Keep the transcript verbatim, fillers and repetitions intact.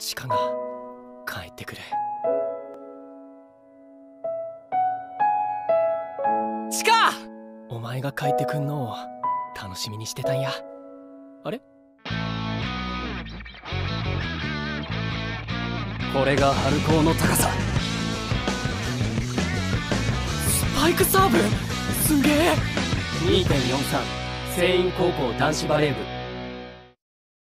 チカが帰ってくる。チカ！お前が帰ってくんのを楽しみにしてたんや。あれ？ これが春高の高さ。 スパイクサーブ？すげえ！ にてんよんさん 聖院高校男子バレー部